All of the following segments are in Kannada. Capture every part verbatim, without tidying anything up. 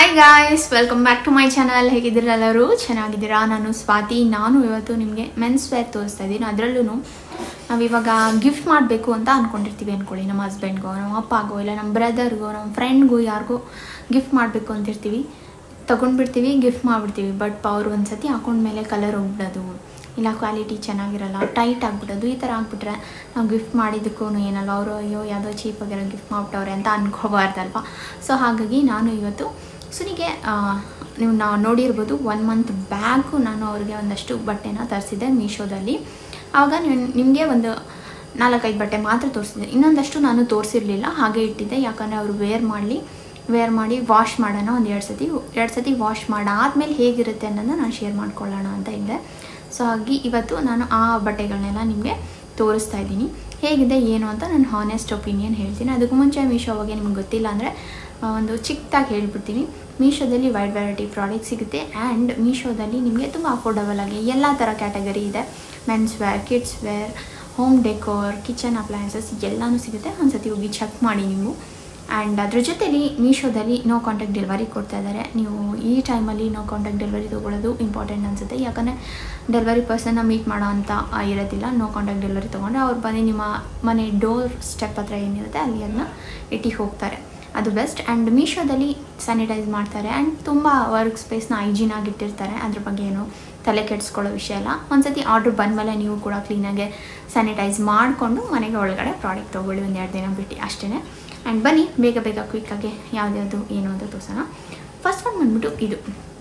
Hi guys, welcome back to my channel. ಹೇಗಿದ್ದೀರಾ ಎಲ್ಲರೂ? ಚೆನ್ನಾಗಿದ್ದೀರಾ? ನಾನು ಸ್ವಾತಿ. ನಾನು ಇವತ್ತು ನಿಮಗೆ ಮೆನ್ಸ್ ವೇರ್ ತೋರಿಸ್ತಾ ಇದ್ದೀನಿ. ಅದರಲ್ಲೂ ನಾವಿವಾಗ ಗಿಫ್ಟ್ ಮಾಡಬೇಕು ಅಂತ ಅಂದ್ಕೊಂಡಿರ್ತೀವಿ ಅಂದ್ಕೊಳ್ಳಿ. ನಮ್ಮ ಹಸ್ಬೆಂಡ್ಗೋ, ನಮ್ಮ ಅಪ್ಪಗೋ, ಇಲ್ಲ ನಮ್ಮ ಬ್ರದರ್ಗೋ, ನಮ್ಮ ಫ್ರೆಂಡ್ಗೂ ಯಾರಿಗೋ ಗಿಫ್ಟ್ ಮಾಡಬೇಕು ಅಂತಿರ್ತೀವಿ. ತೊಗೊಂಡ್ಬಿಡ್ತೀವಿ, ಗಿಫ್ಟ್ ಮಾಡಿಬಿಡ್ತೀವಿ. ಬಟ್ ಅವ್ರು ಒಂದು ಸತಿ ಹಾಕೊಂಡ್ಮೇಲೆ ಕಲರ್ ಹೋಗ್ಬಿಡೋದು, ಇಲ್ಲ ಕ್ವಾಲಿಟಿ ಚೆನ್ನಾಗಿರಲ್ಲ, ಟೈಟ್ ಆಗಿಬಿಡೋದು. ಈ ಥರ ಆಗಿಬಿಟ್ರೆ ನಾವು ಗಿಫ್ಟ್ ಮಾಡಿದ್ದಕ್ಕೂ ಏನಲ್ಲ, ಅವರು ಅಯ್ಯೋ ಯಾವುದೋ ಚೀಪಾಗಿರೋ ಗಿಫ್ಟ್ ಮಾಡಿಬಿಟ್ಟವ್ರೆ ಅಂತ ಅಂದ್ಕೋಬಾರ್ದಲ್ವ. ಸೊ ಹಾಗಾಗಿ ನಾನು ಇವತ್ತು ಸುನಿಗೆ ನೀವು ನಾವು ನೋಡಿರ್ಬೋದು, ಒನ್ ಮಂತ್ ಬ್ಯಾಕು ನಾನು ಅವ್ರಿಗೆ ಒಂದಷ್ಟು ಬಟ್ಟೆನ ತರಿಸಿದ್ದೆ ಮೀಶೋದಲ್ಲಿ. ಆವಾಗ ನಿಮಗೆ ಒಂದು ನಾಲ್ಕೈದು ಬಟ್ಟೆ ಮಾತ್ರ ತೋರಿಸಿದ್ದೆ, ಇನ್ನೊಂದಷ್ಟು ನಾನು ತೋರಿಸಿರಲಿಲ್ಲ, ಹಾಗೆ ಇಟ್ಟಿದ್ದೆ. ಯಾಕಂದರೆ ಅವರು ವೇರ್ ಮಾಡಲಿ ವೇರ್ ಮಾಡಿ ವಾಶ್ ಮಾಡೋಣ ಒಂದು ಎರಡು ಸತಿ ಎರಡು ಸತಿ ವಾಶ್ ಮಾಡಾದ್ಮೇಲೆ ಹೇಗಿರುತ್ತೆ ಅನ್ನೋದನ್ನ ನಾನು ಶೇರ್ ಮಾಡ್ಕೊಳ್ಳೋಣ ಅಂತ ಇದ್ದೆ. ಸೊ ಹಾಗೆ ಇವತ್ತು ನಾನು ಆ ಬಟ್ಟೆಗಳನ್ನೆಲ್ಲ ನಿಮಗೆ ತೋರಿಸ್ತಾ ಇದ್ದೀನಿ. ಹೇಗಿದೆ ಏನು ಅಂತ ನಾನು ಹಾನೆಸ್ಟ್ ಒಪಿನಿಯನ್ ಹೇಳ್ತೀನಿ. ಅದಕ್ಕೂ ಮುಂಚೆ ಮೀಶೋ ಬಗ್ಗೆ ನಿಮ್ಗೆ ಗೊತ್ತಿಲ್ಲ ಅಂದರೆ ಒಂದು ಚಿಕ್ಕದಾಗಿ ಹೇಳ್ಬಿಡ್ತೀನಿ. ಮೀಶೋದಲ್ಲಿ ವೈಡ್ ವೆರೈಟಿ ಪ್ರಾಡಕ್ಟ್ ಸಿಗುತ್ತೆ. ಆ್ಯಂಡ್ ಮೀಶೋದಲ್ಲಿ ನಿಮಗೆ ತುಂಬ ಅಫೋರ್ಡಬಲ್ ಆಗಿ ಎಲ್ಲ ಥರ ಕ್ಯಾಟಗರಿ ಇದೆ. Men's wear, kids wear, home decor, kitchen appliances ಎಲ್ಲನೂ ಸಿಗುತ್ತೆ. ಒಂದು ಸತಿ ಹೋಗಿ ಚೆಕ್ ಮಾಡಿ ನೀವು. ಆ್ಯಂಡ್ ಅದ್ರ ಜೊತೆಲಿ ಮೀಶೋದಲ್ಲಿ ನೋ ಕಾಂಟ್ಯಾಕ್ಟ್ ಡೆಲಿವರಿ ಕೊಡ್ತಾ ಇದ್ದಾರೆ. ನೀವು ಈ ಟೈಮಲ್ಲಿ ನೋ ಕಾಂಟ್ಯಾಕ್ಟ್ ಡೆಲಿವರಿ ತೊಗೊಳ್ಳೋದು ಇಂಪಾರ್ಟೆಂಟ್ ಅನಿಸುತ್ತೆ. ಯಾಕಂದರೆ ಡೆಲಿವರಿ ಪರ್ಸನ್ನ ಮೀಟ್ ಮಾಡೋ ಅಂತ ಇರೋದಿಲ್ಲ. ನೋ ಕಾಂಟ್ಯಾಕ್ಟ್ ಡೆಲಿವರಿ ತೊಗೊಂಡ್ರೆ ಅವ್ರು ಬಂದು ನಿಮ್ಮ ಮನೆ ಡೋರ್ ಸ್ಟೆಪ್ ಹತ್ರ ಏನಿರುತ್ತೆ ಅಲ್ಲಿ ಅದನ್ನ ಇಟ್ಟು ಹೋಗ್ತಾರೆ, ಅದು ಬೆಸ್ಟ್. ಆ್ಯಂಡ್ ಮೀಶೋದಲ್ಲಿ ಸ್ಯಾನಿಟೈಸ್ ಮಾಡ್ತಾರೆ ಆ್ಯಂಡ್ ತುಂಬ ವರ್ಕ್ ಸ್ಪೇಸ್ನ ಹೈಜೀನಾಗಿ ಇಟ್ಟಿರ್ತಾರೆ. ಅದ್ರ ಬಗ್ಗೆ ಏನು ತಲೆ ಕೆಡಿಸ್ಕೊಳ್ಳೋ ವಿಷಯ ಇಲ್ಲ. ಒಂದು ಸತಿ ಆರ್ಡ್ರ್ ಬಂದಮೇಲೆ ನೀವು ಕೂಡ ಕ್ಲೀನಾಗೆ ಸ್ಯಾನಿಟೈಸ್ ಮಾಡಿಕೊಂಡು ಮನೆಗೆ ಒಳಗಡೆ ಪ್ರಾಡಕ್ಟ್ ತೊಗೊಳ್ಳಿ, ಒಂದು ಎರಡು ದಿನ ಬಿಟ್ಟು ಅಷ್ಟೇ. ಆ್ಯಂಡ್ ಬನ್ನಿ ಬೇಗ ಬೇಗ ಕ್ವಿಕ್ಕಾಗಿ ಯಾವ್ದ್ಯಾವುದು ಏನು ಅಂತ ತೋರಿಸೋಣ. ಫಸ್ಟ್ ಒಂದು ಬಂದ್ಬಿಟ್ಟು ಇದು.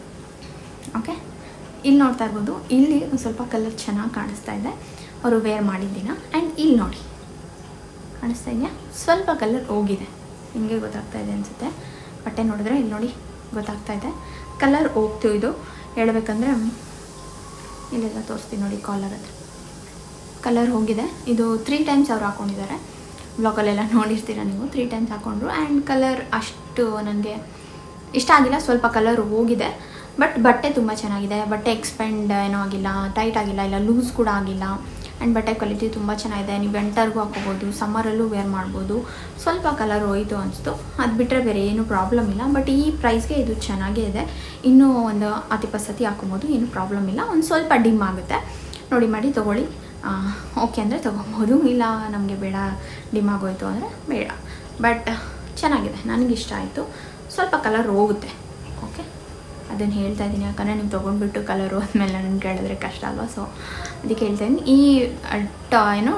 ಓಕೆ, ಇಲ್ಲಿ ನೋಡ್ತಾ ಇರ್ಬೋದು, ಇಲ್ಲಿ ಒಂದು ಸ್ವಲ್ಪ ಕಲರ್ ಚೆನ್ನಾಗಿ ಕಾಣಿಸ್ತಾ ಇದೆ, ಅವರು ವೇರ್ ಮಾಡಿದ್ದಿನ. ಆ್ಯಂಡ್ ಇಲ್ಲಿ ನೋಡಿ ಕಾಣಿಸ್ತಾ ಇದೆಯಾ, ಸ್ವಲ್ಪ ಕಲರ್ ಹೋಗಿದೆ, ನಿಮಗೆ ಗೊತ್ತಾಗ್ತಾ ಇದೆ ಅನಿಸುತ್ತೆ. ಬಟ್ಟೆ ನೋಡಿದ್ರೆ ಇಲ್ಲಿ ನೋಡಿ ಗೊತ್ತಾಗ್ತಾ ಇದೆ, ಕಲರ್ ಹೋಗ್ತು. ಇದು ಹೇಳ್ಬೇಕಂದ್ರೆ ಇಲ್ಲೆಲ್ಲ ತೋರಿಸ್ತೀನಿ ನೋಡಿ, ಕಾಲರ್ ಹತ್ರ ಕಲರ್ ಹೋಗಿದೆ. ಇದು ತ್ರೀ ಟೈಮ್ಸ್ ಅವ್ರು ಹಾಕ್ಕೊಂಡಿದ್ದಾರೆ, ಬ್ಲಾಗಲ್ಲೆಲ್ಲ ನೋಡಿರ್ತೀರ ನೀವು. ತ್ರೀ ಟೈಮ್ಸ್ ಹಾಕ್ಕೊಂಡ್ರು. ಆ್ಯಂಡ್ ಕಲರ್ ಅಷ್ಟು ನನಗೆ ಇಷ್ಟ ಆಗಿಲ್ಲ, ಸ್ವಲ್ಪ ಕಲರ್ ಹೋಗಿದೆ. ಬಟ್ ಬಟ್ಟೆ ತುಂಬ ಚೆನ್ನಾಗಿದೆ. ಬಟ್ಟೆ ಎಕ್ಸ್ಪೆಂಡ್ ಏನೂ ಆಗಿಲ್ಲ, ಟೈಟ್ ಆಗಿಲ್ಲ, ಇಲ್ಲ ಲೂಸ್ ಕೂಡ ಆಗಿಲ್ಲ. ಆ್ಯಂಡ್ ಬಟ್ಟೆ ಕ್ವಾಲಿಟಿ ತುಂಬ ಚೆನ್ನಾಗಿದೆ. ನೀವು ವಿಂಟರ್ಗೂ ಹಾಕೋಬೋದು, ಸಮ್ಮರಲ್ಲೂ ವೇರ್ ಮಾಡ್ಬೋದು. ಸ್ವಲ್ಪ ಕಲರ್ ಹೋಯಿತು ಅನಿಸ್ತು, ಅದು ಬಿಟ್ಟರೆ ಬೇರೆ ಏನೂ ಪ್ರಾಬ್ಲಮ್ ಇಲ್ಲ. ಬಟ್ ಈ ಪ್ರೈಸ್ಗೆ ಇದು ಚೆನ್ನಾಗೇ ಇದೆ. ಇನ್ನೂ ಒಂದು ಹತ್ತು ಇಪ್ಪತ್ತು ಸತಿ ಹಾಕೋಬೋದು, ಏನೂ ಪ್ರಾಬ್ಲಮ್ ಇಲ್ಲ. ಒಂದು ಸ್ವಲ್ಪ ಡಿಮ್ ಆಗುತ್ತೆ, ನೋಡಿ ಮಾಡಿ ತೊಗೊಳ್ಳಿ. ಓಕೆ ಅಂದರೆ ತೊಗೊಬೋದು, ಇಲ್ಲ ನಮಗೆ ಬೇಡ ಡಿಮ್ ಆಗೋಯ್ತು ಅಂದರೆ ಬೇಡ. ಬಟ್ ಚೆನ್ನಾಗಿದೆ, ನನಗಿಷ್ಟ ಆಯಿತು. ಸ್ವಲ್ಪ ಕಲರ್ ಹೋಗುತ್ತೆ, ಓಕೆ, ಅದನ್ನು ಹೇಳ್ತಾ ಇದ್ದೀನಿ. ಯಾಕಂದರೆ ನೀವು ತೊಗೊಂಡ್ಬಿಟ್ಟು ಕಲರ್ ಹೋದ್ಮೇಲೆ ನನ್ನ ಕೇಳಿದ್ರೆ ಕಷ್ಟ ಅಲ್ವಾ. ಸೊ ಅದಕ್ಕೆ ಹೇಳ್ತಾ ಇದ್ದೀನಿ. ಈ ಟ ಏನೋ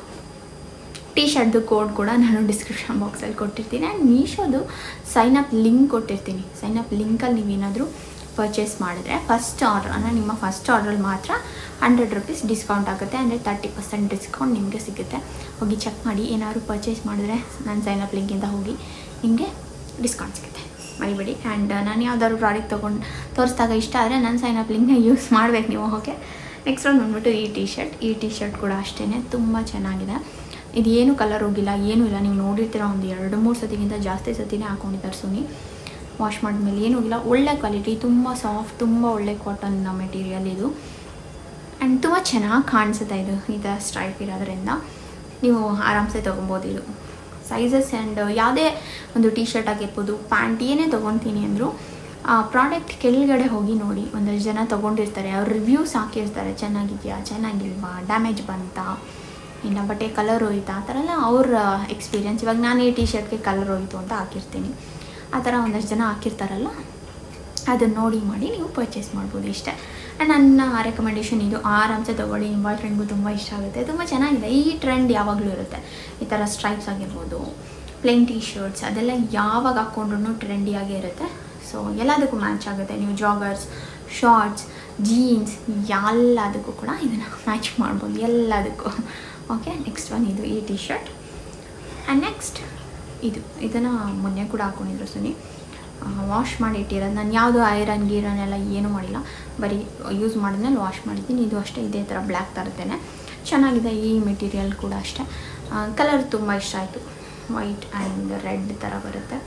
ಟಿ ಶರ್ಟ್ದು ಕೋಡ್ ಕೂಡ ನಾನು ಡಿಸ್ಕ್ರಿಪ್ಷನ್ ಬಾಕ್ಸಲ್ಲಿ ಕೊಟ್ಟಿರ್ತೀನಿ. ಆ್ಯಂಡ್ ಮೀಶೋದು ಸೈನ್ ಅಪ್ ಲಿಂಕ್ ಕೊಟ್ಟಿರ್ತೀನಿ. ಸೈನ್ ಅಪ್ ಲಿಂಕಲ್ಲಿ ನೀವೇನಾದರೂ ಪರ್ಚೇಸ್ ಮಾಡಿದ್ರೆ ಫಸ್ಟ್ ಆರ್ಡ್ರ್ ಅಂದರೆ ನಿಮ್ಮ ಫಸ್ಟ್ ಆರ್ಡ್ರಲ್ಲಿ ಮಾತ್ರ ಹಂಡ್ರೆಡ್ ರುಪೀಸ್ ಡಿಸ್ಕೌಂಟ್ ಆಗುತ್ತೆ. ಅಂದರೆ ತರ್ಟಿ ಪರ್ಸೆಂಟ್ ಡಿಸ್ಕೌಂಟ್ ನಿಮಗೆ ಸಿಗುತ್ತೆ. ಹೋಗಿ ಚೆಕ್ ಮಾಡಿ. ಏನಾದ್ರು ಪರ್ಚೇಸ್ ಮಾಡಿದ್ರೆ ನನ್ನ ಸೈನ್ ಅಪ್ ಲಿಂಕಿಂದ ಹೋಗಿ ನಿಮಗೆ ಡಿಸ್ಕೌಂಟ್ ಸಿಗುತ್ತೆ, ಮರಿಬೇಡಿ. ಆ್ಯಂಡ್ ನಾನು ಯಾವ್ದಾದ್ರು ಪ್ರಾಡಕ್ಟ್ ತೊಗೊಂಡು ತೋರಿಸಿದಾಗ ಇಷ್ಟ ಆದರೆ ನನ್ನ ಸೈನ್ ಅಪ್ ಲಿಂಕ್ನ ಯೂಸ್ ಮಾಡಬೇಕು ನೀವು. ಓಕೆ, ನೆಕ್ಸ್ಟ್ ಒಂದು ಬಂದ್ಬಿಟ್ಟು ಈ ಟಿ ಶರ್ಟ್. ಈ ಟಿ ಶರ್ಟ್ ಕೂಡ ಅಷ್ಟೇ ತುಂಬ ಚೆನ್ನಾಗಿದೆ. ಇದು ಏನು ಕಲರ್ ಹೋಗಿಲ್ಲ, ಏನೂ ಇಲ್ಲ. ನೀವು ನೋಡಿರ್ತೀರ, ಒಂದು ಎರಡು ಮೂರು ಸತಿಗಿಂತ ಜಾಸ್ತಿ ಸತಿನೇ ಹಾಕ್ಕೊಂಡಿದ್ದಾರೆ ಸುನಿ. ವಾಶ್ ಮಾಡಿದ್ಮೇಲೆ ಏನೂ ಇಲ್ಲ, ಒಳ್ಳೆ ಕ್ವಾಲಿಟಿ, ತುಂಬ ಸಾಫ್ಟ್, ತುಂಬ ಒಳ್ಳೆ ಕಾಟನ್ ಮೆಟೀರಿಯಲ್ ಇದು. ಆ್ಯಂಡ್ ತುಂಬ ಚೆನ್ನಾಗಿ ಕಾಣಿಸುತ್ತೆ. ಇದು ಈ ಥರ ಸ್ಟ್ರೈಪ್ ಇರೋದ್ರಿಂದ ನೀವು ಆರಾಮ್ಸೆ ತೊಗೊಬೋದು. ಇದು ಸೈಜಸ್ ಆ್ಯಂಡ್ ಯಾವುದೇ ಒಂದು ಟಿ ಶರ್ಟ್ ಆಗಿರ್ಬೋದು, ಪ್ಯಾಂಟ್ ಏನೇ ತೊಗೊತೀನಿ ಅಂದರೂ ಆ ಪ್ರಾಡಕ್ಟ್ ಕೆಳಗಡೆ ಹೋಗಿ ನೋಡಿ. ಒಂದಷ್ಟು ಜನ ತೊಗೊಂಡಿರ್ತಾರೆ, ಅವ್ರು ರಿವ್ಯೂಸ್ ಹಾಕಿರ್ತಾರೆ, ಚೆನ್ನಾಗಿದೆಯಾ, ಚೆನ್ನಾಗಿಲ್ವಾ, ಡ್ಯಾಮೇಜ್ ಬಂತಾ, ಇಲ್ಲ ಬಟ್ಟೆ ಕಲರ್ ಹೋಯ್ತಾ, ಆ ಥರ ಎಲ್ಲ ಅವ್ರ ಎಕ್ಸ್ಪೀರಿಯನ್ಸ್. ಇವಾಗ ನಾನು ಈ ಟಿ ಶರ್ಟ್ಗೆ ಕಲರ್ ಹೋಯಿತು ಅಂತ ಹಾಕಿರ್ತೀನಿ, ಆ ಥರ ಒಂದಷ್ಟು ಜನ ಹಾಕಿರ್ತಾರಲ್ಲ, ಅದನ್ನು ನೋಡಿ ಮಾಡಿ ನೀವು ಪರ್ಚೇಸ್ ಮಾಡ್ಬೋದು ಇಷ್ಟೇ. ಆ್ಯಂಡ್ ನನ್ನ ರೆಕಮೆಂಡೇಷನ್ ಇದು, ಆರಾಮ್ಸೆ ತೊಗೊಳ್ಳಿ. ನಿಮ್ಮ ಬಾಯ್ ಫ್ರೆಂಡ್ಗೂ ತುಂಬ ಇಷ್ಟ ಆಗುತ್ತೆ, ತುಂಬ ಚೆನ್ನಾಗಿದೆ. ಈ ಟ್ರೆಂಡ್ ಯಾವಾಗಲೂ ಇರುತ್ತೆ, ಈ ಥರ ಸ್ಟ್ರೈಪ್ಸ್ ಆಗಿರ್ಬೋದು, ಪ್ಲೇನ್ ಟಿ ಶರ್ಟ್ಸ್, ಅದೆಲ್ಲ ಯಾವಾಗ ಹಾಕ್ಕೊಂಡ್ರೂ ಟ್ರೆಂಡಿಯಾಗೇ ಇರುತ್ತೆ. ಸೊ ಎಲ್ಲದಕ್ಕೂ ಮ್ಯಾಚ್ ಆಗುತ್ತೆ. ನೀವು ಜಾಗರ್ಸ್, ಶಾರ್ಟ್ಸ್, ಜೀನ್ಸ್ ಎಲ್ಲದಕ್ಕೂ ಕೂಡ ಇದನ್ನು ಮ್ಯಾಚ್ ಮಾಡ್ಬೋದು, ಎಲ್ಲದಕ್ಕೂ. ಓಕೆ, ನೆಕ್ಸ್ಟ್ ಒನ್ ಇದು ಈ ಟಿ ಶರ್ಟ್. ಆ್ಯಂಡ್ ನೆಕ್ಸ್ಟ್ ಇದು, ಇದನ್ನು ಮೊನ್ನೆ ಕೂಡ ಹಾಕ್ಕೊಂಡಿದ್ರು ಸುನಿ. ವಾಶ್ ಮಾಡಿ ಇಟ್ಟಿರೋದು ನಾನು. ಯಾವುದು ಐರನ್ ಗೀರನ್ ಎಲ್ಲ ಏನೂ ಮಾಡಿಲ್ಲ, ಬರೀ ಯೂಸ್ ಮಾಡಿದ್ಮೇಲೆ ವಾಶ್ ಮಾಡಿದ್ದೀನಿ. ಇದು ಅಷ್ಟೇ, ಇದೇ ಥರ ಬ್ಲ್ಯಾಕ್ ತರುತ್ತೇನೆ, ಚೆನ್ನಾಗಿದೆ. ಈ ಮೆಟೀರಿಯಲ್ ಕೂಡ ಅಷ್ಟೇ. ಕಲರ್ ತುಂಬ ಇಷ್ಟ ಆಯಿತು, ವೈಟ್ ಆ್ಯಂಡ್ ರೆಡ್ ಥರ ಬರುತ್ತೆ.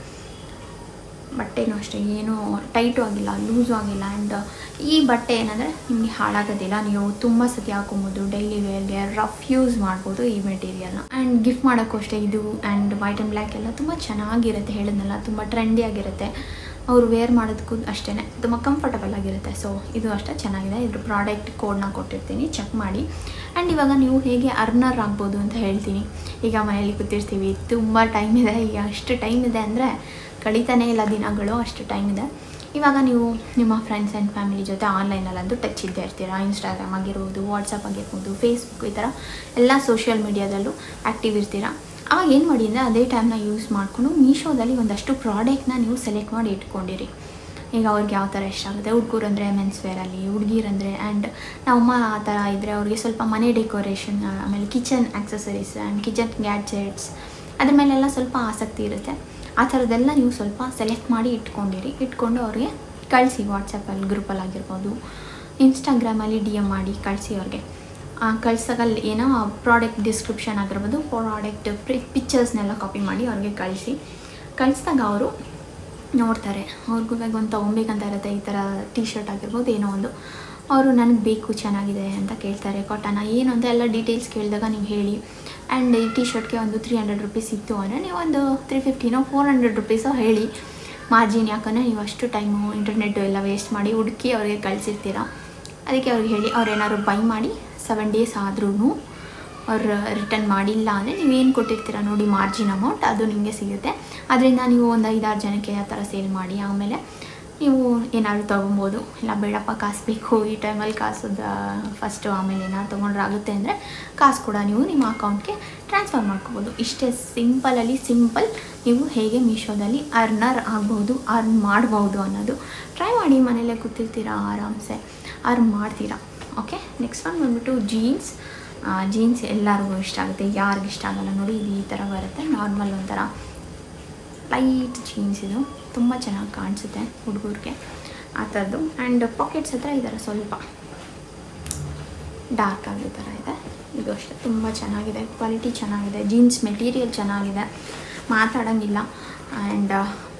ಬಟ್ಟೆನೂ ಅಷ್ಟೇ, ಏನೂ ಟೈಟು ಆಗಿಲ್ಲ, ಲೂಸು ಆಗಿಲ್ಲ. ಆ್ಯಂಡ್ ಈ ಬಟ್ಟೆ ಏನಂದರೆ ನಿಮಗೆ ಹಾಳಾಗೋದಿಲ್ಲ, ನೀವು ತುಂಬ ಸತಿ ಹಾಕೊಬೋದು, ಡೈಲಿ ವೇರ್ಗೆ ರಫ್ ಯೂಸ್ ಮಾಡ್ಬೋದು ಈ ಮೆಟೀರಿಯಲ್ನ. ಆ್ಯಂಡ್ ಗಿಫ್ಟ್ ಮಾಡೋಕ್ಕೂ ಅಷ್ಟೇ ಇದು. ಆ್ಯಂಡ್ ವೈಟ್ ಆ್ಯಂಡ್ ಬ್ಲ್ಯಾಕ್ ಎಲ್ಲ ತುಂಬ ಚೆನ್ನಾಗಿರುತ್ತೆ, ಹೇಳಿದ್ನಲ್ಲ, ತುಂಬ ಟ್ರೆಂಡಿಯಾಗಿರುತ್ತೆ. ಅವರು ವೇರ್ ಮಾಡೋದಕ್ಕೂ ಅಷ್ಟೇ ತುಂಬ ಕಂಫರ್ಟಬಲ್ ಆಗಿರುತ್ತೆ. ಸೊ ಇದು ಅಷ್ಟೇ ಚೆನ್ನಾಗಿದೆ. ಇದ್ರ ಪ್ರಾಡಕ್ಟ್ ಕೋಡ್ನ ಕೊಟ್ಟಿರ್ತೀನಿ, ಚೆಕ್ ಮಾಡಿ. ಆ್ಯಂಡ್ ಇವಾಗ ನೀವು ಹೇಗೆ ಅರ್ನರ್ ಆಗ್ಬೋದು ಅಂತ ಹೇಳ್ತೀನಿ. ಈಗ ಮನೇಲಿ ಕೂತಿರ್ತೀವಿ, ತುಂಬ ಟೈಮ್ ಇದೆ, ಈಗ ಅಷ್ಟು ಟೈಮ್ ಇದೆ ಅಂದರೆ ಕಳೀತಾನೇ ಇಲ್ಲ ದಿನಗಳು, ಅಷ್ಟು ಟೈಮ್ ಇದೆ. ಇವಾಗ ನೀವು ನಿಮ್ಮ ಫ್ರೆಂಡ್ಸ್ ಆ್ಯಂಡ್ ಫ್ಯಾಮಿಲಿ ಜೊತೆ ಆನ್ಲೈನಲ್ಲಂತೂ ಟಚ್ ಇದ್ದೇ ಇರ್ತೀರ. ಇನ್ಸ್ಟಾಗ್ರಾಮ್ ಆಗಿರ್ಬೋದು, ವಾಟ್ಸಪ್ ಆಗಿರ್ಬೋದು, ಫೇಸ್ಬುಕ್, ಈ ಥರ ಎಲ್ಲ ಸೋಷಿಯಲ್ ಮೀಡಿಯಾದಲ್ಲೂ ಆ್ಯಕ್ಟಿವ್ ಇರ್ತೀರ. ಆವಾಗ ಏನು ಮಾಡಿ ಅಂದರೆ ಅದೇ ಟೈಮ್ನ ಯೂಸ್ ಮಾಡಿಕೊಂಡು ಮೀಶೋದಲ್ಲಿ ಒಂದಷ್ಟು ಪ್ರಾಡಕ್ಟ್ನ ನೀವು ಸೆಲೆಕ್ಟ್ ಮಾಡಿ ಇಟ್ಕೊಂಡಿರಿ. ಈಗ ಅವ್ರಿಗೆ ಯಾವ ಥರ ಇಷ್ಟ ಆಗುತ್ತೆ, ಹುಡುಗರು ಅಂದರೆ ಮೆನ್ಸ್ ವೇರಲ್ಲಿ, ಹುಡುಗಿರಂದರೆ ಆ್ಯಂಡ್ ನಮ್ಮಮ್ಮ ಆ ಥರ ಇದ್ದರೆ ಅವ್ರಿಗೆ ಸ್ವಲ್ಪ ಮನೆ ಡೆಕೋರೇಷನ್, ಆಮೇಲೆ kitchen accessories and kitchen gadgets ಅದ್ರ ಮೇಲೆಲ್ಲ ಸ್ವಲ್ಪ ಆಸಕ್ತಿ ಇರುತ್ತೆ. ಆ ಥರದ್ದೆಲ್ಲ ನೀವು ಸ್ವಲ್ಪ ಸೆಲೆಕ್ಟ್ ಮಾಡಿ ಇಟ್ಕೊಂಡಿರಿ. ಇಟ್ಕೊಂಡು ಅವ್ರಿಗೆ ಕಳಿಸಿ, ವಾಟ್ಸಪ್ಪಲ್ಲಿ ಗ್ರೂಪಲ್ಲಿ ಆಗಿರ್ಬೋದು, ಇನ್ಸ್ಟಾಗ್ರಾಮಲ್ಲಿ ಡಿ ಎಮ್ ಮಾಡಿ ಕಳಿಸಿ ಅವ್ರಿಗೆ. ಕಳ್ಸಾಗಲ್ಲಿ ಏನೋ ಪ್ರಾಡಕ್ಟ್ ಡಿಸ್ಕ್ರಿಪ್ಷನ್ ಆಗಿರ್ಬೋದು, ಪ್ರಾಡಕ್ಟ್ ಪಿಕ್ಚರ್ಸ್ನೆಲ್ಲ ಕಾಪಿ ಮಾಡಿ ಅವ್ರಿಗೆ ಕಳಿಸಿ. ಕಳಿಸಿದಾಗ ಅವರು ನೋಡ್ತಾರೆ. ಅವ್ರಿಗೂ ಇವಾಗ ಒಂದು ತೊಗೊಬೇಕಂತ ಇರುತ್ತೆ, ಈ ಥರ ಟಿ ಶರ್ಟ್ ಆಗಿರ್ಬೋದು, ಏನೋ ಒಂದು ಅವರು ನನಗೆ ಬೇಕು, ಚೆನ್ನಾಗಿದೆ ಅಂತ ಕೇಳ್ತಾರೆ. ಕಾಟನ ಏನು ಅಂತ ಎಲ್ಲ ಡೀಟೇಲ್ಸ್ ಕೇಳಿದಾಗ ನೀವು ಹೇಳಿ. ಆ್ಯಂಡ್ ಈ ಟಿ ಶರ್ಟ್ಗೆ ಒಂದು ತ್ರೀ ಹಂಡ್ರೆಡ್ ರುಪೀಸ್ ಇತ್ತು ಅಂದರೆ ನೀವು ಒಂದು ತ್ರೀ ಫಿಫ್ಟಿನೋ ಫೋರ್ ಹಂಡ್ರೆಡ್ ರುಪೀಸೋ ಹೇಳಿ ಮಾರ್ಜಿನ್. ಯಾಕಂದರೆ ನೀವು ಅಷ್ಟು ಟೈಮು ಇಂಟರ್ನೆಟ್ಟು ಎಲ್ಲ ವೇಸ್ಟ್ ಮಾಡಿ ಹುಡುಕಿ ಅವ್ರಿಗೆ ಕಳಿಸಿರ್ತೀರ. ಅದಕ್ಕೆ ಅವ್ರಿಗೆ ಹೇಳಿ, ಅವ್ರು ಏನಾದ್ರು ಬೈ ಮಾಡಿ ಸೆವೆನ್ ಡೇಸ್ ಆದ್ರೂ ಅವ್ರು ರಿಟರ್ನ್ ಮಾಡಿಲ್ಲ ಅಂದರೆ ನೀವೇನು ಕೊಟ್ಟಿರ್ತೀರ ನೋಡಿ ಮಾರ್ಜಿನ್ ಅಮೌಂಟ್, ಅದು ನಿಮಗೆ ಸಿಗುತ್ತೆ. ಅದರಿಂದ ನೀವು ಒಂದು ಐದಾರು ಜನಕ್ಕೆ ಆ ಥರ ಸೇಲ್ ಮಾಡಿ ಆಮೇಲೆ ನೀವು ಏನಾದರೂ ತೊಗೊಬೋದು. ಇಲ್ಲ ಬೇಡಪ್ಪ ಕಾಸು ಬೇಕು ಈ ಟೈಮಲ್ಲಿ ಕಾಸದ ಫಸ್ಟು, ಆಮೇಲೆ ಏನಾದ್ರು ತೊಗೊಂಡ್ರೆ ಆಗುತ್ತೆ ಅಂದರೆ ಕಾಸು ಕೂಡ ನೀವು ನಿಮ್ಮ ಅಕೌಂಟ್ಗೆ ಟ್ರಾನ್ಸ್ಫರ್ ಮಾಡ್ಕೋಬೋದು. ಇಷ್ಟೇ ಸಿಂಪಲಲ್ಲಿ ಸಿಂಪಲ್ ನೀವು ಹೇಗೆ ಮೀಶೋದಲ್ಲಿ ಅರ್ನರ್ ಆಗ್ಬೋದು, ಅರ್ನ್ ಮಾಡ್ಬೋದು ಅನ್ನೋದು ಟ್ರೈ ಮಾಡಿ. ಮನೆಯಲ್ಲೇ ಕೂತಿರ್ತೀರಾ, ಆರಾಮ್ಸೆ ಅರ್ನ್ ಮಾಡ್ತೀರಾ. ಓಕೆ, ನೆಕ್ಸ್ಟ್ ಒನ್ ಬಂದ್ಬಿಟ್ಟು ಜೀನ್ಸ್. ಜೀನ್ಸ್ ಎಲ್ಲರಿಗೂ ಇಷ್ಟ ಆಗುತ್ತೆ, ಯಾರಿಗೂ ಇಷ್ಟ ಆಗೋಲ್ಲ ನೋಡಿ. ಇದು ಈ ಥರ ಬರುತ್ತೆ, ನಾರ್ಮಲ್ ಒಂಥರ ಲೈಟ್ ಜೀನ್ಸ್. ಇದು ತುಂಬ ಚೆನ್ನಾಗಿ ಕಾಣಿಸುತ್ತೆ ಹುಡುಗರಿಗೆ ಆ ಥರದ್ದು. ಆ್ಯಂಡ್ ಪಾಕೆಟ್ಸ್ ಹತ್ರ ಈ ಥರ ಸ್ವಲ್ಪ ಡಾರ್ಕ್ ಆಗೋ ಥರ ಇದೆ. ಇದು ಅಷ್ಟೇ ತುಂಬ ಚೆನ್ನಾಗಿದೆ, ಕ್ವಾಲಿಟಿ ಚೆನ್ನಾಗಿದೆ, ಜೀನ್ಸ್ ಮೆಟೀರಿಯಲ್ ಚೆನ್ನಾಗಿದೆ, ಮಾತಾಡೋಂಗಿಲ್ಲ. ಆ್ಯಂಡ್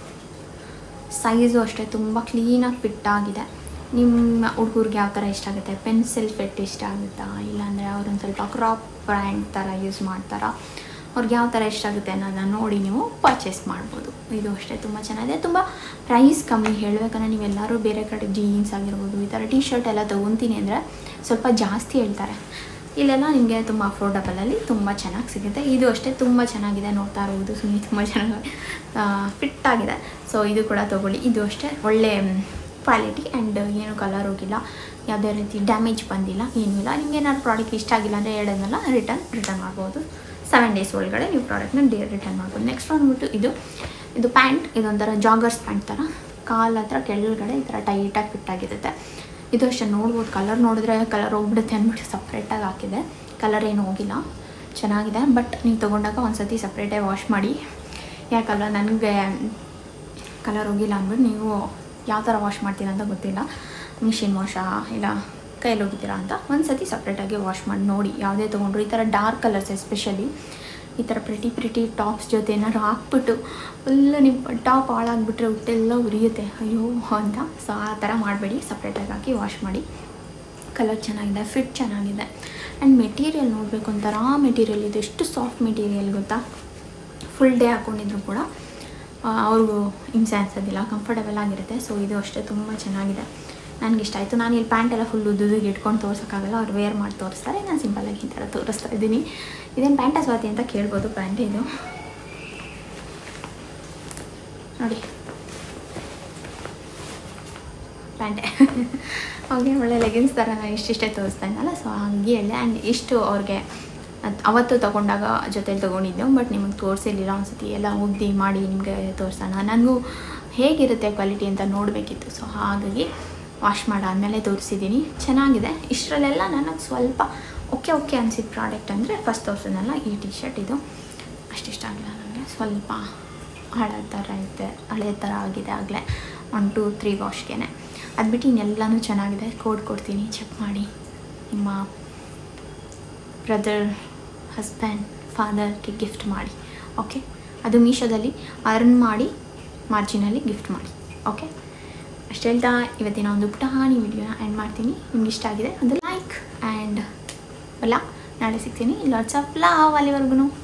ಸೈಜು ಅಷ್ಟೇ ತುಂಬ ಕ್ಲೀನಾಗಿ ಫಿಟ್ ಆಗಿದೆ. ನಿಮ್ಮ ಹುಡುಗರಿಗೆ ಯಾವ ಥರ ಇಷ್ಟ ಆಗುತ್ತೆ, ಪೆನ್ಸಿಲ್ ಫಿಟ್ ಇಷ್ಟ ಆಗುತ್ತಾ, ಇಲ್ಲಾಂದರೆ ಅವ್ರೊಂದು ಸ್ವಲ್ಪ ಕ್ರಾಪ್ ಬ್ರ್ಯಾಂಡ್ ಥರ ಯೂಸ್ ಮಾಡ್ತಾರಾ, ಅವ್ರಿಗೆ ಯಾವ ಥರ ಇಷ್ಟ ಆಗುತ್ತೆ ಅನ್ನೋದನ್ನ ನೋಡಿ ನೀವು ಪರ್ಚೇಸ್ ಮಾಡ್ಬೋದು. ಇದು ಅಷ್ಟೇ ತುಂಬ ಚೆನ್ನಾಗಿದೆ, ತುಂಬ ಪ್ರೈಸ್ ಕಮ್ಮಿ. ಹೇಳಬೇಕಂದ್ರೆ ನೀವೆಲ್ಲರೂ ಬೇರೆ ಕಡೆ ಜೀನ್ಸ್ ಆಗಿರ್ಬೋದು, ಈ ಥರ ಟಿ ಶರ್ಟ್ ಎಲ್ಲ ತೊಗೊತೀನಿ ಅಂದರೆ ಸ್ವಲ್ಪ ಜಾಸ್ತಿ ಹೇಳ್ತಾರೆ. ಇಲ್ಲೆಲ್ಲ ನಿಮಗೆ ತುಂಬ ಅಫೋರ್ಡಬಲಲ್ಲಿ ತುಂಬ ಚೆನ್ನಾಗಿ ಸಿಗುತ್ತೆ. ಇದು ಅಷ್ಟೇ ತುಂಬ ಚೆನ್ನಾಗಿದೆ, ನೋಡ್ತಾ ಇರ್ಬೋದು ಸುಮ್ಮನೆ ತುಂಬ ಚೆನ್ನಾಗಿ ಫಿಟ್ ಆಗಿದೆ. ಸೊ ಇದು ಕೂಡ ತೊಗೊಳ್ಳಿ. ಇದು ಅಷ್ಟೇ ಒಳ್ಳೆ ಕ್ವಾಲಿಟಿ ಆ್ಯಂಡ್ ಏನು ಕಲರ್ ಹೋಗಿಲ್ಲ, ಯಾವುದೇ ರೀತಿ ಡ್ಯಾಮೇಜ್ ಬಂದಿಲ್ಲ, ಏನೂ ಇಲ್ಲ. ನಿಮ್ಗೆ ಏನಾದ್ರು ಪ್ರಾಡಕ್ಟ್ ಇಷ್ಟ ಆಗಿಲ್ಲ ಅಂದರೆ ಹೇಳೋದನ್ನೆಲ್ಲ ರಿಟರ್ನ್ ರಿಟರ್ನ್ ಮಾಡ್ಬೋದು. ಸೆವೆನ್ ಡೇಸ್ ಒಳಗಡೆ ನೀವು ಪ್ರಾಡಕ್ಟ್ನ ಡೇ ರಿಟರ್ನ್ ಮಾಡ್ಬೋದು. ನೆಕ್ಸ್ಟ್ ಬಂದ್ಬಿಟ್ಟು ಇದು ಇದು ಪ್ಯಾಂಟ್. ಇದೊಂಥರ ಜಾಗರ್ಸ್ ಪ್ಯಾಂಟ್ ಥರ, ಕಾಲು ಹತ್ರ ಕೆಳಗಡೆ ಈ ಥರ ಟೈಟಾಗಿ ಫಿಟ್ ಆಗಿರುತ್ತೆ. ಇದು ಅಷ್ಟೇ ನೋಡ್ಬೋದು, ಕಲರ್ ನೋಡಿದ್ರೆ ಕಲರ್ ಹೋಗ್ಬಿಡುತ್ತೆ ಅಂದ್ಬಿಟ್ಟು ಸಪ್ರೇಟಾಗಿ ಹಾಕಿದೆ. ಕಲರ್ ಏನು ಹೋಗಿಲ್ಲ, ಚೆನ್ನಾಗಿದೆ. ಬಟ್ ನೀವು ತೊಗೊಂಡಾಗ ಒಂದು ಸತಿ ಸಪ್ರೇಟಾಗಿ ವಾಶ್ ಮಾಡಿ. ಯಾಕಲ್ಲ ನನಗೆ ಕಲರ್ ಹೋಗಿಲ್ಲ ಅಂದ್ಬಿಟ್ಟು ನೀವು ಯಾವ ಥರ ವಾಶ್ ಮಾಡ್ತೀರಾ ಅಂತ ಗೊತ್ತಿಲ್ಲ, ಮಿಷಿನ್ ವಾಶಾ ಇಲ್ಲ ಕೈಯಲ್ಲಿ ಹೋಗಿದ್ದೀರಾ ಅಂತ ಒಂದು ಸತಿ ಸಪ್ರೇಟಾಗಿ ವಾಶ್ ಮಾಡಿ ನೋಡಿ. ಯಾವುದೇ ತೊಗೊಂಡ್ರು ಈ ಥರ ಡಾರ್ಕ್ ಕಲರ್ಸ್ ಎಸ್ಪೆಷಲಿ ಈ ಥರ ಪ್ರಿಟಿ ಪ್ರಿಟಿ ಟಾಪ್ಸ್ ಜೊತೆ ಏನಾದ್ರು ಹಾಕ್ಬಿಟ್ಟು ಫುಲ್ಲು ನಿಮ್ಮ ಟಾಪ್ ಹಾಳಾಗಿಬಿಟ್ರೆ ಹುಟ್ಟೆಲ್ಲ ಉರಿಯುತ್ತೆ ಅಯ್ಯೋ ಅಂತ. ಸೊ ಆ ಥರ ಮಾಡಬೇಡಿ, ಸಪ್ರೇಟಾಗಿ ಹಾಕಿ ವಾಶ್ ಮಾಡಿ. ಕಲರ್ ಚೆನ್ನಾಗಿದೆ, ಫಿಟ್ ಚೆನ್ನಾಗಿದೆ. ಆ್ಯಂಡ್ ಮೆಟೀರಿಯಲ್ ನೋಡಬೇಕು, ಒಂಥರ ಮೆಟೀರಿಯಲ್ ಇದು. ಎಷ್ಟು ಸಾಫ್ಟ್ ಮೆಟೀರಿಯಲ್ ಗೊತ್ತಾ, ಫುಲ್ ಡೇ ಹಾಕ್ಕೊಂಡಿದ್ರು ಕೂಡ ಅವ್ರಿಗೂ ಹಿಂಸೆ ಅನ್ಸೋದಿಲ್ಲ, ಕಂಫರ್ಟಬಲ್ ಆಗಿರುತ್ತೆ. ಸೊ ಇದು ಅಷ್ಟೇ ತುಂಬ ಚೆನ್ನಾಗಿದೆ, ನನಗೆ ಇಷ್ಟ ಆಯಿತು. ನಾನು ಇಲ್ಲಿ ಪ್ಯಾಂಟ್ ಎಲ್ಲ ಫುಲ್ ಉದ್ದುದಿಗೆ ಇಟ್ಕೊಂಡು ತೋರ್ಸೋಕ್ಕಾಗಲ್ಲ, ಅವ್ರು ವೇರ್ ಮಾಡಿ ತೋರಿಸ್ತಾರೆ. ನಾನು ಸಿಂಪಲಾಗಿ ಈ ಥರ ತೋರಿಸ್ತಾ ಇದ್ದೀನಿ. ಇದೇನು ಪ್ಯಾಂಟ ಸ್ವಾತಿ ಅಂತ ಕೇಳ್ಬೋದು, ಪ್ಯಾಂಟ್ ಇದು ನೋಡಿ, ಪ್ಯಾಂಟೆ. ಅವ್ರಿಗೆ ಒಳ್ಳೆ ಲೆಗಿನ್ಸ್ ಥರ ಇಷ್ಟಿಷ್ಟೇ ತೋರಿಸ್ತಾ ಇದ್ದಲ್ಲ, ಸೊ ಹಾಗೆ ಹೇಳಿದೆ. ಆ್ಯಂಡ್ ಇಷ್ಟು ಅವ್ರಿಗೆ ಅವತ್ತು ತೊಗೊಂಡಾಗ ಜೊತೆಲಿ ತೊಗೊಂಡಿದ್ದು, ಬಟ್ ನಿಮಗೆ ತೋರಿಸಿರ್ಲಿಲ್ಲ. ಒಂದು ಸತಿ ಎಲ್ಲ ಉದ್ದಿ ಮಾಡಿ ನಿಮಗೆ ತೋರಿಸೋಣ, ನನಗೂ ಹೇಗಿರುತ್ತೆ ಕ್ವಾಲಿಟಿ ಅಂತ ನೋಡಬೇಕಿತ್ತು. ಸೊ ಹಾಗಾಗಿ ವಾಶ್ ಮಾಡಾದಮೇಲೆ ತೋರಿಸಿದ್ದೀನಿ, ಚೆನ್ನಾಗಿದೆ. ಇಷ್ಟರಲ್ಲೆಲ್ಲ ನನಗೆ ಸ್ವಲ್ಪ ಓಕೆ ಓಕೆ ಅನಿಸಿದ ಪ್ರಾಡಕ್ಟ್ ಅಂದರೆ ಫಸ್ಟ್ ತೋರಿಸೋದಲ್ಲ ಈ ಟಿ ಶರ್ಟ್. ಇದು ಅಷ್ಟಿಷ್ಟ ಆಗಿಲ್ಲ ನನಗೆ, ಸ್ವಲ್ಪ ಹಳೆ ಥರ ಐತೆ, ಹಳೆ ಥರ ಆಗಿದೆ ಆಗಲೇ ಒನ್ ಟು ತ್ರೀ ವಾಶ್ಗೆ. ಅದು ಬಿಟ್ಟು ಇನ್ನೆಲ್ಲನೂ ಚೆನ್ನಾಗಿದೆ. ಕೋಡ್ ಕೊಡ್ತೀನಿ, ಚೆಕ್ ಮಾಡಿ. ನಿಮ್ಮ ಬ್ರದರ್, ಹಸ್ಬೆಂಡ್, ಫಾದರ್ಗೆ ಗಿಫ್ಟ್ ಮಾಡಿ. ಓಕೆ, ಅದು ಮೀಶೋದಲ್ಲಿ ಅರ್ನ್ ಮಾಡಿ ಮಾರ್ಜಿನಲ್ಲಿ ಗಿಫ್ಟ್ ಮಾಡಿ. ಓಕೆ, ಅಷ್ಟು ಹೇಳ್ತಾ ಇವತ್ತಿನ ಒಂದು ಪುಟಾಣಿ ವಿಡಿಯೋನ ಎಂಡ್ ಮಾಡ್ತೀನಿ. ನಿಮ್ಗೆ ಇಷ್ಟ ಆಗಿದೆ ಒಂದು ಲೈಕ್ ಆ್ಯಂಡ್ ಅಲ್ಲ, ನಾಳೆ ಸಿಗ್ತೀನಿ. Lots of love. ಅಲ್ಲಿವರೆಗೂ